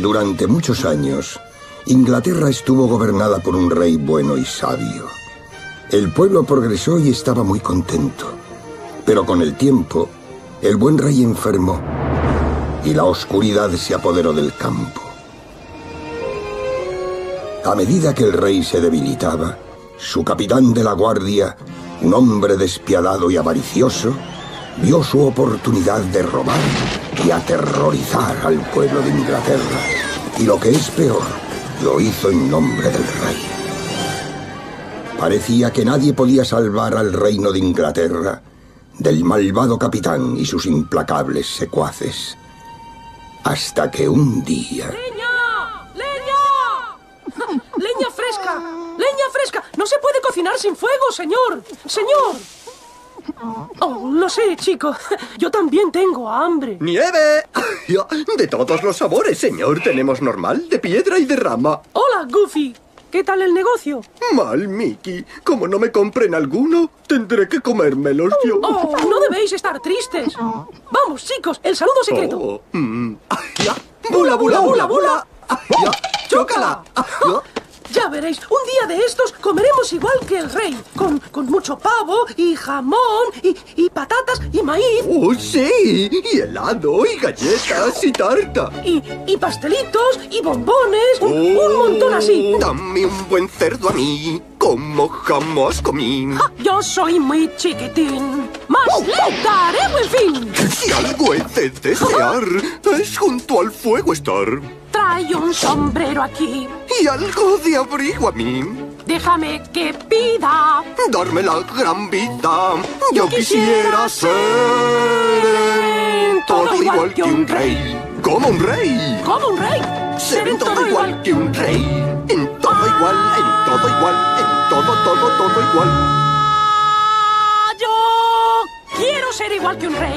Durante muchos años, Inglaterra estuvo gobernada por un rey bueno y sabio. El pueblo progresó y estaba muy contento. Pero con el tiempo, el buen rey enfermó y la oscuridad se apoderó del campo. A medida que el rey se debilitaba, su capitán de la guardia, un hombre despiadado y avaricioso, vio su oportunidad de robar y aterrorizar al pueblo de Inglaterra. Y lo que es peor, lo hizo en nombre del rey. Parecía que nadie podía salvar al reino de Inglaterra del malvado capitán y sus implacables secuaces. Hasta que un día... ¡Leña! ¡Leña! ¡Leña fresca! ¡Leña fresca! ¡No se puede cocinar sin fuego, señor! ¡Señor! Oh, lo sé, chico. Yo también tengo hambre. ¡Nieve! De todos los sabores, señor. Tenemos normal, de piedra y de rama. Hola, Goofy. ¿Qué tal el negocio? Mal, Mickey. Como no me compren alguno, tendré que comérmelos yo. Oh, no debéis estar tristes. Vamos, chicos, el saludo secreto. ¡Bula, bula, bula, bula! ¡Chócala! Ya veréis, un día de estos comeremos igual que el rey, con mucho pavo y jamón y patatas y maíz. ¡Oh, sí! Y helado, y galletas, y tarta. Y pastelitos, y bombones, un montón así. Dame un buen cerdo a mí, como jamás comí. Yo soy muy chiquitín, más le daré buen fin. Si algo he de desear, es junto al fuego estar. Trae un sombrero aquí. Y algo de abrigo a mí. Déjame que pida. Darme la gran vida. Yo quisiera ser en todo igual que un rey. ¡Como un rey! ¡Como un rey! Ser en todo igual que un rey. En todo igual, en todo igual, en todo igual. Yo quiero ser igual que un rey.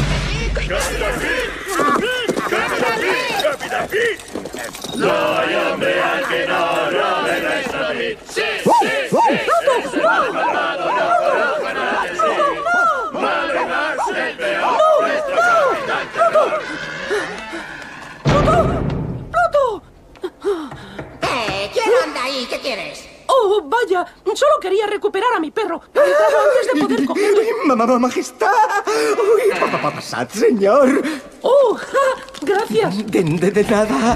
¡Capitán Pete! No hay hombre al que no robe nuestro Pete. ¡Sí, sí, sí! ¡No! ¡No! ¡Malo y más el peor! ¡Nuestro capitán terror! ¡Pluto! ¿Quién anda ahí? ¿Qué quieres? Oh, vaya, solo quería recuperar a mi perro. He entrado antes de poder cogerlo. ¡Majestad! ¡Uy, pasad, señor! ¡Oh, gracias! De nada.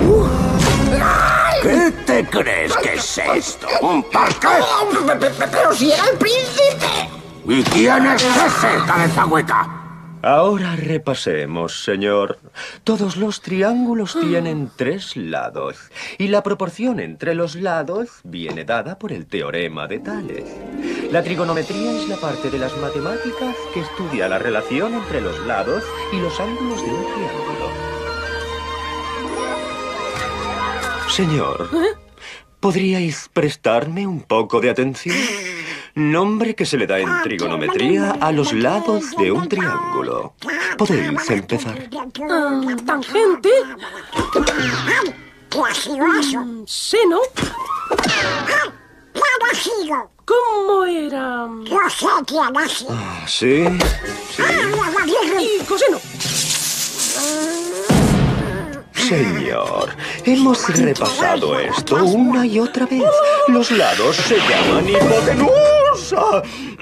¿Qué te crees que es esto? ¿Un parque? ¡Pero si era el príncipe! ¿Y quién es ese, cabeza hueca? Ahora repasemos, señor. Todos los triángulos tienen 3 lados, y la proporción entre los lados viene dada por el teorema de Tales. La trigonometría es la parte de las matemáticas que estudia la relación entre los lados y los ángulos de un triángulo. Señor, ¿podríais prestarme un poco de atención? Nombre que se le da en trigonometría a los lados de un triángulo. Podéis empezar. Tangente. Seno. ¿Cómo era? Sí, sí. Y coseno. Señor, hemos repasado esto una y otra vez. Los lados se llaman hipotenusa.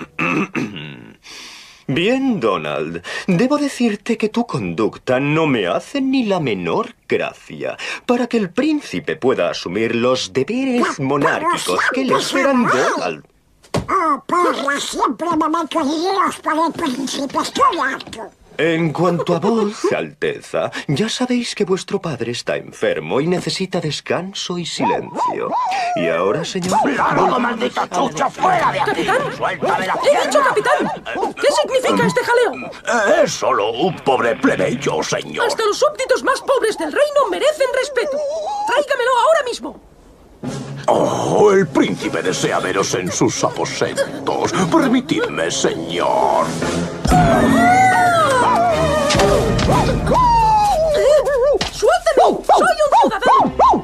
Bien, Donald, debo decirte que tu conducta no me hace ni la menor gracia. Para que el príncipe pueda asumir los deberes monárquicos que le esperan, Donald. Oh, porra, siempre me meto líos por el príncipe, estoy harto. En cuanto a vos, Alteza, ya sabéis que vuestro padre está enfermo y necesita descanso y silencio. Y ahora, señor... ¡Largo, maldito chucho, fuera de aquí! ¡Suéltame la ¡He dicho capitán! ¿Qué significa este jaleo? Es solo un pobre plebeyo, señor. Hasta los súbditos más pobres del reino merecen respeto. Tráigamelo ahora mismo. Oh, el príncipe desea veros en sus aposentos. Permitidme, señor. ¡Suéltenme! ¡Soy un ciudadano!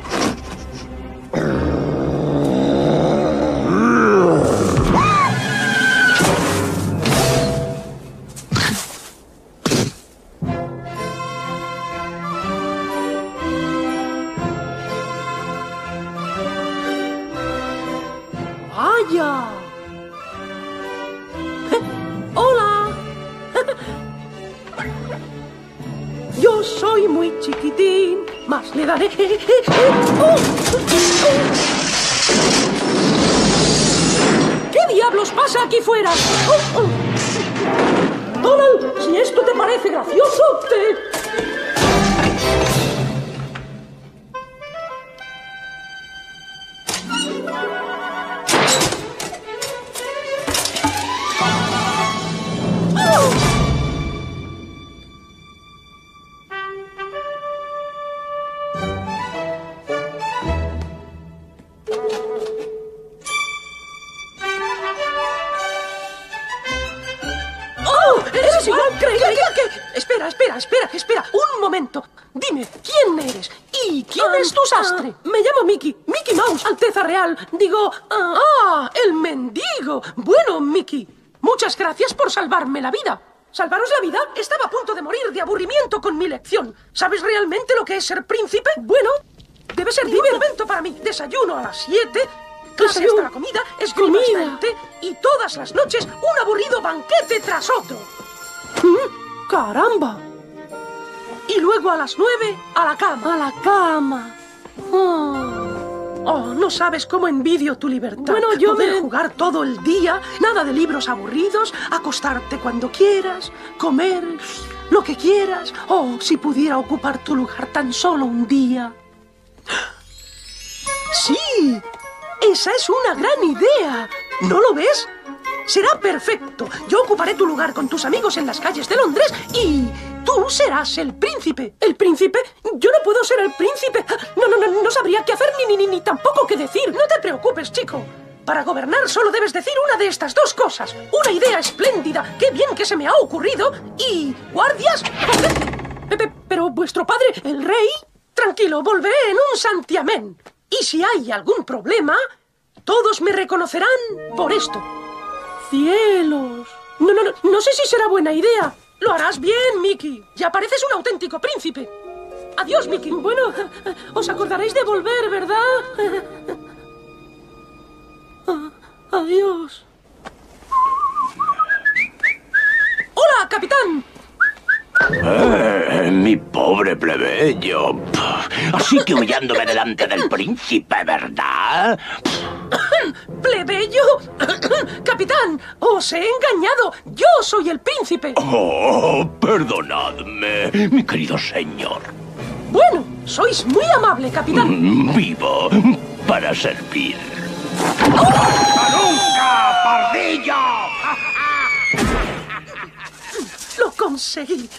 Vaya. Hola. Yo soy muy chiquitín, más le daré. ¿Qué diablos pasa aquí fuera? Donald, si esto te parece gracioso, eres igual. Espera. Un momento. Dime, ¿quién eres? ¿Y quién es tu sastre? Me llamo Mickey. Mickey Mouse, Alteza Real. Digo, el mendigo. Bueno, Mickey, muchas gracias por salvarme la vida. ¿Salvaros la vida? Estaba a punto de morir de aburrimiento con mi lección. ¿Sabes realmente lo que es ser príncipe? Bueno, debe ser divertimento para mí. Desayuno a las 7... clase hasta la comida, esgrima hasta el té y todas las noches un aburrido banquete tras otro. ¡Caramba! Y luego a las 9, a la cama. A la cama. Oh, no sabes cómo envidio tu libertad. Bueno, yo poder jugar todo el día, nada de libros aburridos, acostarte cuando quieras, comer lo que quieras. Oh, si pudiera ocupar tu lugar tan solo un día. ¡Sí! ¡Esa es una gran idea! ¿No lo ves? Será perfecto. Yo ocuparé tu lugar con tus amigos en las calles de Londres y tú serás el príncipe. ¿El príncipe? Yo no puedo ser el príncipe. No sabría qué hacer ni tampoco qué decir. No te preocupes, chico. Para gobernar solo debes decir una de estas dos cosas. Una idea espléndida. ¡Qué bien que se me ha ocurrido! Y... ¿guardias? Pero vuestro padre, el rey... Tranquilo, volveré en un santiamén. Y si hay algún problema, todos me reconocerán por esto. ¡Cielos! No sé si será buena idea. Lo harás bien, Mickey. Ya pareces un auténtico príncipe. Adiós, Mickey. Bueno, os acordaréis de volver, ¿verdad? Adiós. ¡Hola, capitán! Mi pobre plebeyo. Así que humillándome delante del príncipe, ¿verdad? ¿Plebeyo? Capitán, os he engañado. Yo soy el príncipe. Oh, perdonadme, mi querido señor. Bueno, sois muy amable, capitán. Vivo para servir. ¡Nunca, pardillo! ¡Lo conseguí!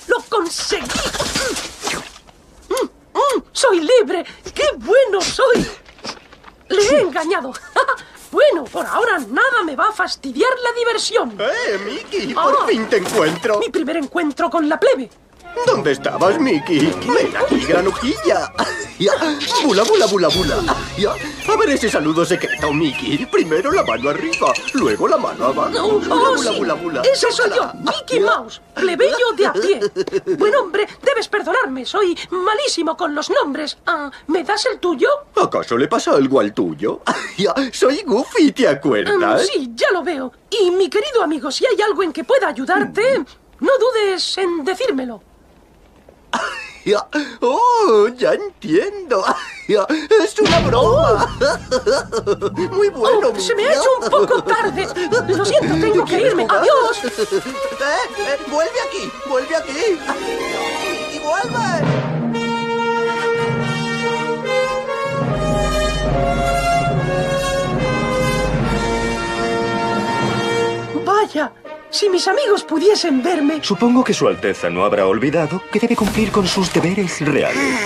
¡Soy libre! ¡Qué bueno soy! ¡Le he engañado! Bueno, por ahora nada me va a fastidiar la diversión. Mickey! ¡Por fin te encuentro! Mi primer encuentro con la plebe. ¿Dónde estabas, Mickey? Ven aquí, granujilla. Bula, bula, bula, bula. A ver ese saludo secreto, Mickey. Primero la mano arriba, luego la mano abajo. Bula, Sí. bula, bula. Ese soy yo, Mickey Mouse, plebeyo de a pie. Buen hombre, debes perdonarme, soy malísimo con los nombres. ¿Me das el tuyo? ¿Acaso le pasa algo al tuyo? Soy Goofy, ¿te acuerdas? Sí, ya lo veo. Y mi querido amigo, si hay algo en que pueda ayudarte, no dudes en decírmelo. ¡Oh, ya entiendo! ¡Es una broma! Muy bueno, Se me ha hecho un poco tarde. Lo siento, tengo que irme. ¡Adiós! ¡Vuelve aquí! ¡Y vuelve! Vaya, si mis amigos pudiesen verme... Supongo que Su Alteza no habrá olvidado que debe cumplir con sus deberes reales.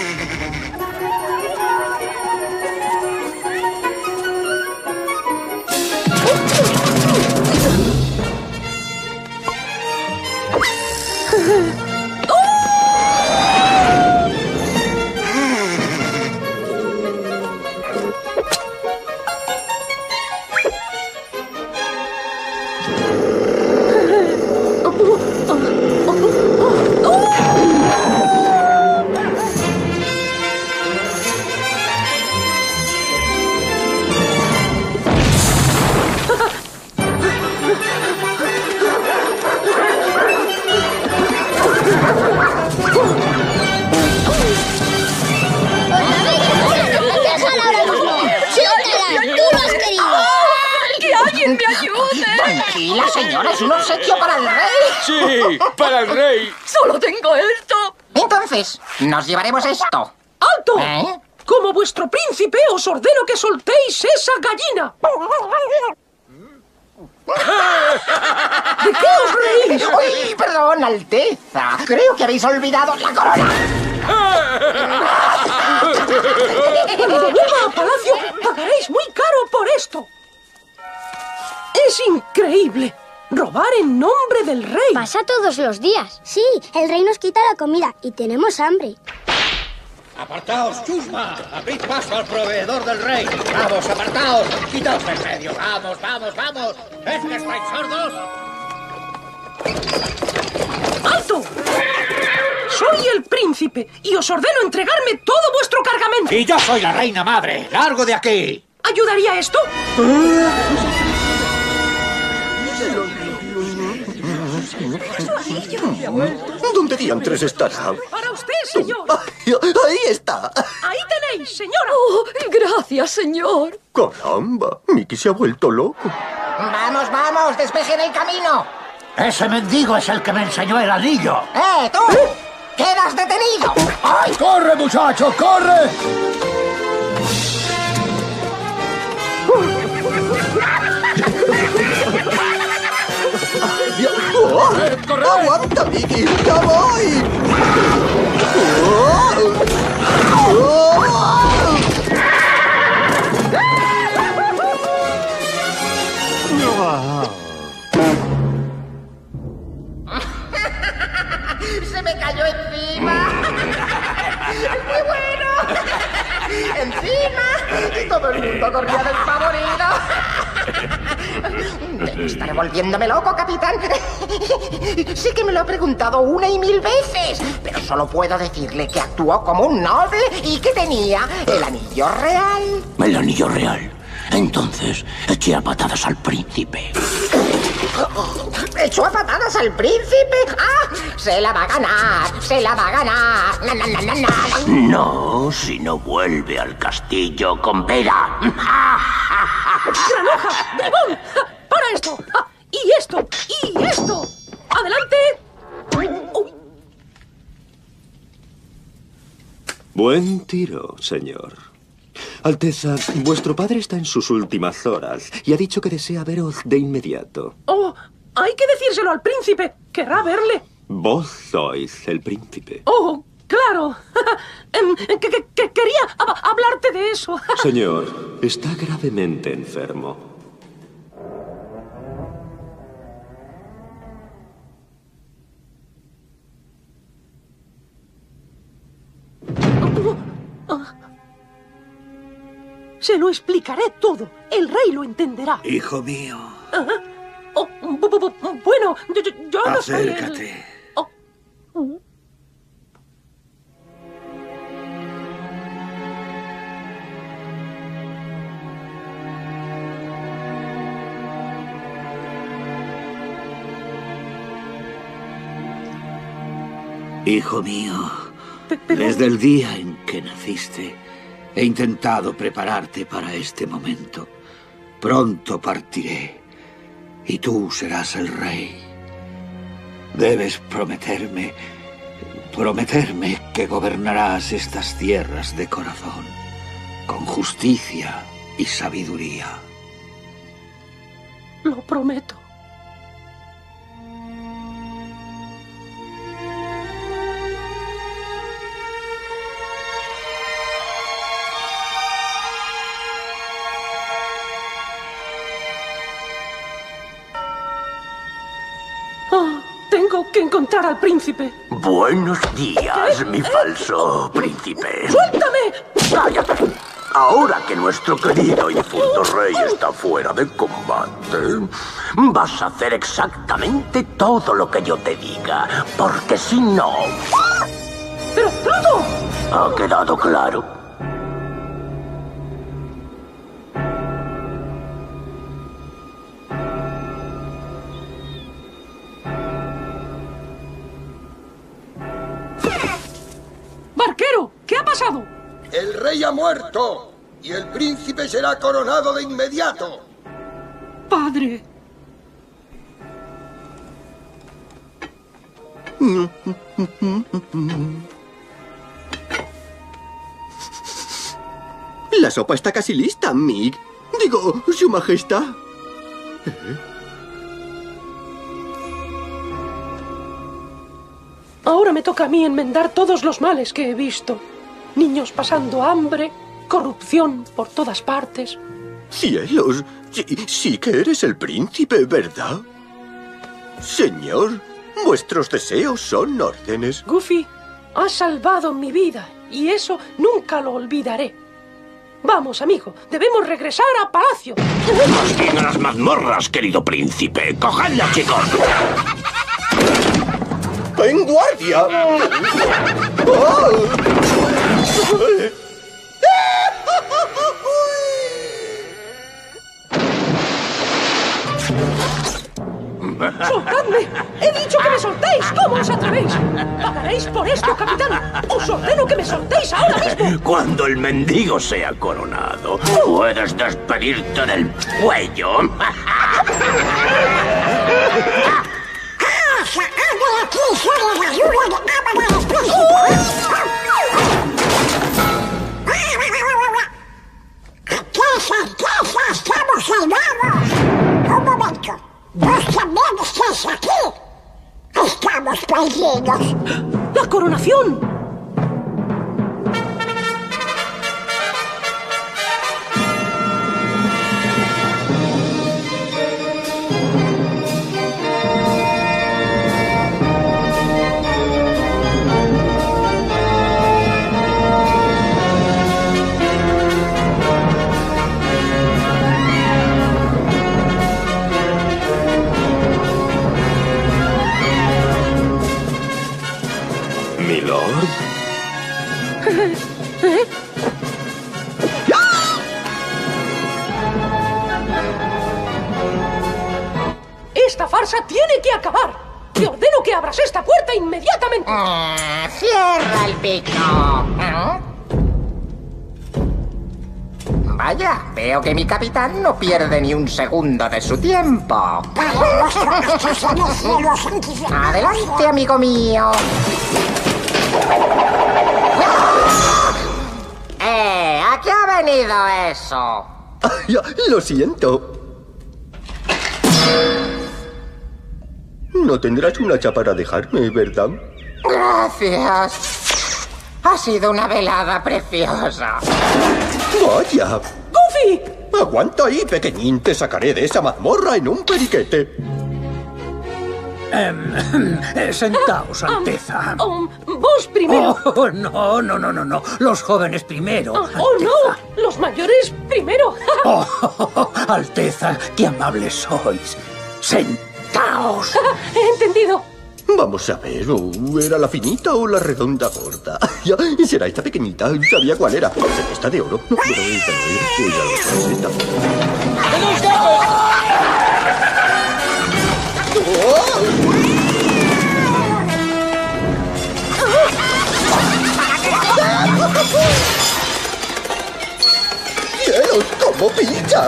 ¡Me ayude! Tranquila, señora, es un obsequio para el rey. Sí, para el rey. Solo tengo esto. Entonces, nos llevaremos esto. ¡Alto! ¿Eh? Como vuestro príncipe, os ordeno que soltéis esa gallina. ¿De qué os reís? ¡Uy, perdón, Alteza! Creo que habéis olvidado la corona. Cuando vuelva a palacio, pagaréis muy caro por esto. Es increíble. Robar en nombre del rey. Pasa todos los días. Sí, el rey nos quita la comida y tenemos hambre. ¡Apartaos, chusma! ¡Abrid paso al proveedor del rey! ¡Vamos, apartaos! ¡Quitaos del medio! ¡Vamos, vamos, vamos! ¿Es que estáis sordos? ¡Alto! Soy el príncipe y os ordeno entregarme todo vuestro cargamento. ¡Y yo soy la reina madre! ¡Largo de aquí! ¿Ayudaría esto? ¿Dónde diantres estará? Para usted, señor. Ahí está. Ahí tenéis, señora. Oh, gracias, señor. Caramba, Mickey se ha vuelto loco. Vamos, vamos, despejen el camino. Ese mendigo es el que me enseñó el anillo. ¡Tú! ¡Quedas detenido! ¡Ay! ¡Corre, muchacho, corre! ¡Aguanta, Mickey! ¡Ya voy! ¡Se me cayó encima! ¡Muy bueno! ¡Encima! Y todo el mundo corría despavorido. Debo estar volviéndome loco, capitán. Sí que me lo he preguntado 1 y 1000 veces, pero solo puedo decirle que actuó como un noble y que tenía el anillo real. ¿El anillo real? Entonces eché a patadas al príncipe. ¿Echó a patadas al príncipe? ¡Ah! ¡Se la va a ganar! ¡Se la va a ganar! ¡Na, na, na, na, na! No, si no vuelve al castillo con Vera. ¡Granuja! ¡Bribón! ¡Para esto! ¡Y esto! ¡Y esto! ¡Adelante! Uy. Buen tiro, señor. Alteza, vuestro padre está en sus últimas horas y ha dicho que desea veros de inmediato. ¡Oh! Hay que decírselo al príncipe. Querrá verle. Vos sois el príncipe. ¡Oh! ¡Claro! Quería hablarte de eso. Señor, está gravemente enfermo. Se lo explicaré todo. El rey lo entenderá. Hijo mío. Oh, bueno, yo no soy Acércate. Oh. Hijo mío, Pero... desde el día en que naciste, he intentado prepararte para este momento. Pronto partiré, y tú serás el rey. Debes prometerme que gobernarás estas tierras de corazón, con justicia y sabiduría. Lo prometo. Tengo que encontrar al príncipe. Buenos días, mi falso príncipe. ¡Suéltame! ¡Cállate! Ahora que nuestro querido y difunto rey está fuera de combate, vas a hacer exactamente todo lo que yo te diga, porque si no... ¡Pero, Pluto! ¿Ha quedado claro? ¡Barquero! ¿Qué ha pasado? El rey ha muerto y el príncipe será coronado de inmediato. padre. La sopa está casi lista, Mick. Digo, Su Majestad. Ahora me toca a mí enmendar todos los males que he visto. Niños pasando hambre, corrupción por todas partes. ¡Cielos! Sí que eres el príncipe, ¿verdad? Señor, vuestros deseos son órdenes. Goofy, has salvado mi vida y eso nunca lo olvidaré. Vamos, amigo, debemos regresar a palacio. ¡Más bien a las mazmorras, querido príncipe! ¡Cogedla, chicos! ¡En guardia! ¡Soltadme! ¡He dicho que me soltéis! ¿Cómo os atrevéis? ¡Pagaréis por esto, capitán! ¡Os ordeno que me soltéis ahora mismo! Cuando el mendigo sea coronado, puedes despedirte del cuello. ¡Estamos salvados! Un momento. ¿Vos también estáis aquí? ¡Estamos perdidos! ¡La coronación! ¿Milord? ¿Eh? ¡Esta farsa tiene que acabar! Te ordeno que abras esta puerta inmediatamente. ¡Cierra el pico! Vaya, veo que mi capitán no pierde ni un segundo de su tiempo. Adelante, amigo mío. ¿A qué ha venido eso? Ay, lo siento. No tendrás un hacha para dejarme, ¿verdad? Gracias. Ha sido una velada preciosa. ¡Vaya! ¡Goofy! Aguanta ahí, pequeñín. Te sacaré de esa mazmorra en un periquete. Sentaos, Alteza. Vos primero. Oh, no. Los jóvenes primero. ¡Oh, no! ¡Los mayores primero! Alteza, qué amables sois. Sentaos. He entendido. Vamos a ver, ¿era la finita o la redonda gorda? Ya, será esta pequeñita. Sabía cuál era. Esta de oro. No, pero esta no es. Ya lo sabes, esta. ¡Cielos, cómo pincha!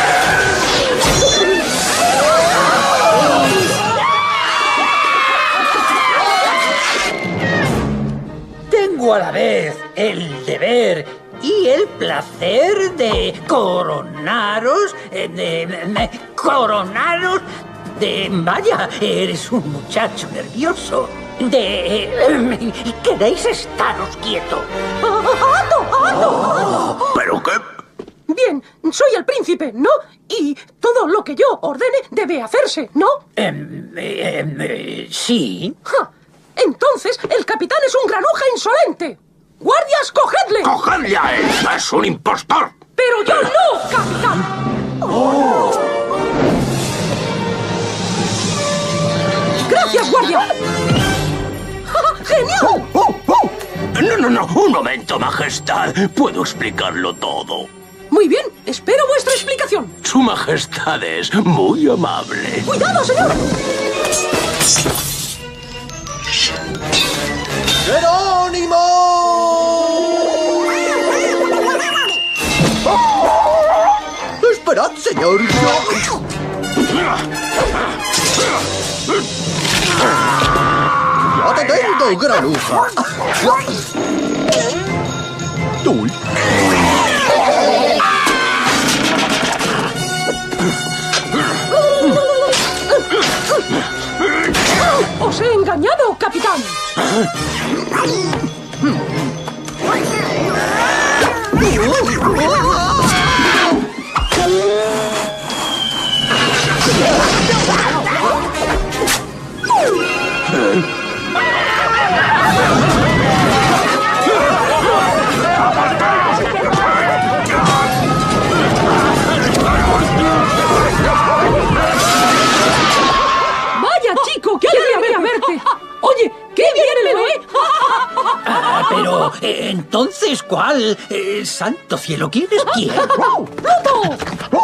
Tengo a la vez el deber y el placer de coronaros, Vaya, eres un muchacho nervioso. ¿Queréis estaros quieto? ¡Alto! ¿Pero qué? Bien, soy el príncipe, ¿no? Y todo lo que yo ordene debe hacerse, ¿no? Sí. Entonces, el capitán es un granuja insolente. ¡Guardias, cogedle! ¡Cogedle a él! ¡Es un impostor! ¡Pero yo no, capitán! ¡Gracias, guardia! ¡Genial! No, un momento, majestad. Puedo explicarlo todo. Muy bien, espero vuestra explicación. Su majestad es muy amable. ¡Cuidado, señor! ¡Jerónimo! Esperad, señor. ¡Ya te tengo, granuja! ¡Uy! ¡Os he engañado, capitán! ¡Vaya, chico! ¡Qué alegría verte! ¡Oye, qué bien me lo he! Pero, entonces, ¿cuál? Santo cielo, ¿quién es quién? ¡Pluto!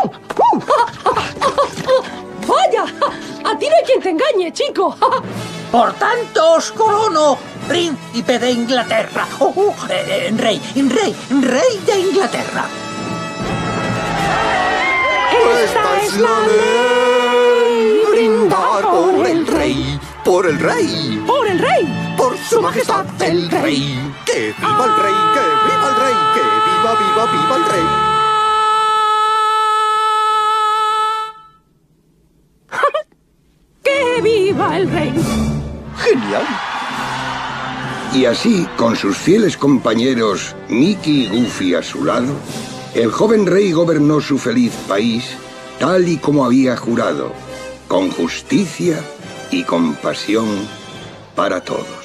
¡Vaya! ¡A ti no hay quien te engañe, chico! Por tanto, os corono príncipe de Inglaterra. Rey de Inglaterra. ¡Esta es la ley! ¡Brindar por el rey! ¡Por el rey! ¡Por el rey! ¡Por su majestad el rey! ¡Que viva el rey! ¡Que viva el rey! ¡Que viva, viva, viva el rey! ¡Que viva el rey! ¡Genial! Y así, con sus fieles compañeros Mickey y Goofy a su lado, el joven rey gobernó su feliz país tal y como había jurado, con justicia y compasión para todos.